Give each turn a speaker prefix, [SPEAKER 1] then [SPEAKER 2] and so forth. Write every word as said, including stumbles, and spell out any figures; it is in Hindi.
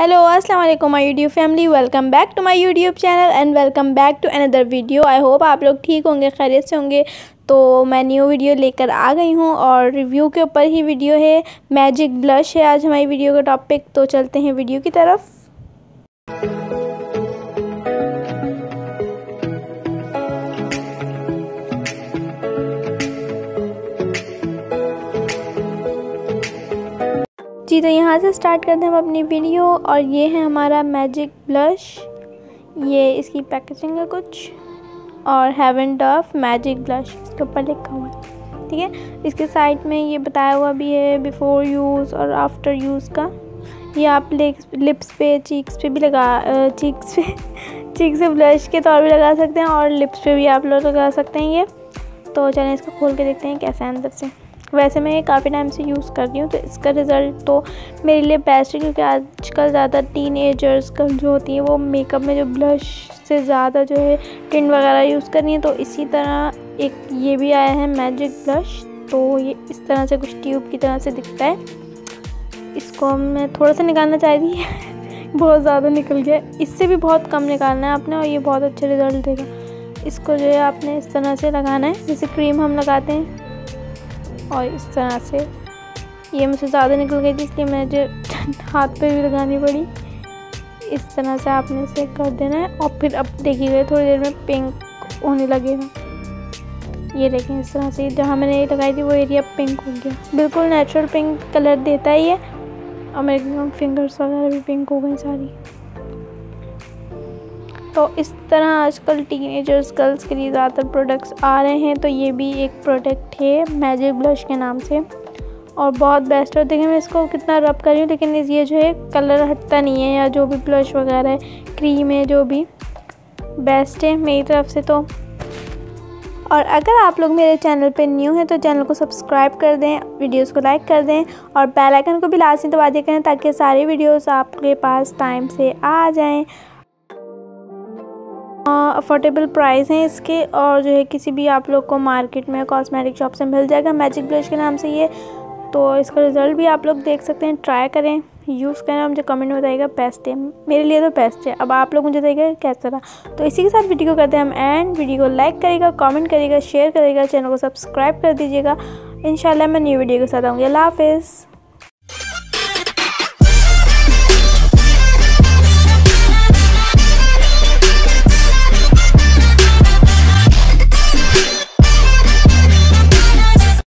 [SPEAKER 1] हेलो अस्सलाम वालेकुम my YouTube family, welcome back to my YouTube channel and welcome back to another video. I hope आप लोग ठीक होंगे, खैरियत से होंगे। तो मैं न्यू वीडियो लेकर आ गई हूँ और रिव्यू के ऊपर ही वीडियो है। मैजिक ब्लश है आज हमारी वीडियो का टॉपिक। तो चलते हैं वीडियो की तरफ। जी तो यहाँ से स्टार्ट करते हैं हम अपनी वीडियो। और ये है हमारा मैजिक ब्लश। ये इसकी पैकेजिंग है कुछ, और हेवन डफ मैजिक ब्लश इसके ऊपर लिखा हुआ है, ठीक है। इसके साइड में ये बताया हुआ भी है बिफोर यूज़ और आफ्टर यूज़ का। ये आप लिप्स पे, चीक्स पे भी लगा चीक्स पे चीक्स पे ब्लश के तौर पे लगा सकते हैं, और लिप्स पे भी आप लोग लगा सकते हैं ये। तो चलें इसको खोल के देखते हैं कैसा है अंदर से। वैसे मैं ये काफ़ी टाइम से यूज़ कर रही हूँ, तो इसका रिज़ल्ट तो मेरे लिए बेस्ट है, क्योंकि आजकल ज़्यादा टीनेजर्स का जो होती है वो मेकअप में जो ब्लश से ज़्यादा जो है टिंट वगैरह यूज़ कर रही है। तो इसी तरह एक ये भी आया है मैजिक ब्लश। तो ये इस तरह से कुछ ट्यूब की तरह से दिखता है। इसको मैं थोड़ा सा निकालना चाह रही है बहुत ज़्यादा निकल गया। इससे भी बहुत कम निकालना है आपने, और ये बहुत अच्छा रिज़ल्ट देगा। इसको जो है आपने इस तरह से लगाना है जैसे क्रीम हम लगाते हैं, और इस तरह से। ये मुझसे ज़्यादा निकल गई थी, इसलिए मुझे हाथ पे भी लगानी पड़ी। इस तरह से आपने इसे कर देना है, और फिर अब देखिएगा थोड़ी देर में पिंक होने लगेगा। ये देखें इस तरह से, जहाँ मैंने ये लगाई थी वो एरिया पिंक हो गया। बिल्कुल नेचुरल पिंक कलर देता है ये। और मेरे फिंगर्स वगैरह भी पिंक हो गई सारी। तो इस तरह आजकल टीनेजर्स गर्ल्स के लिए ज़्यादातर प्रोडक्ट्स आ रहे हैं। तो ये भी एक प्रोडक्ट है मैजिक ब्लश के नाम से, और बहुत बेस्ट है। देखिए मैं इसको कितना रब कर रही हूँ, लेकिन ये जो है कलर हटता नहीं है, या जो भी ब्लश वगैरह है, क्रीम है, जो भी बेस्ट है मेरी तरफ से तो। और अगर आप लोग मेरे चैनल पे न्यू हैं तो चैनल को सब्सक्राइब कर दें, वीडियोस को लाइक कर दें, और बेल आइकन को भी लाजमी दबा दिया करें, ताकि सारी वीडियोस आपके पास टाइम से आ जाएं। अफोर्डेबल प्राइस हैं इसके, और जो है किसी भी आप लोग को मार्केट में कॉस्मेटिक शॉप से मिल जाएगा मैजिक ब्लश के नाम से ये। तो इसका रिज़ल्ट भी आप लोग देख सकते हैं, ट्राई करें, यूज़ करें, मुझे कमेंट में बताइएगा बेस्ट है। मेरे लिए तो बेस्ट है, अब आप लोग मुझे बताइएगा कैसा रहा। तो इसी के साथ वीडियो को करते हैं हम एंड। वीडियो को लाइक करिएगा, कमेंट करिएगा, शेयर करिएगा, चैनल को सब्सक्राइब कर दीजिएगा। इंशाल्लाह मैं न्यू वीडियो के साथ आऊँगी। अल्लाह हाफ़िज़।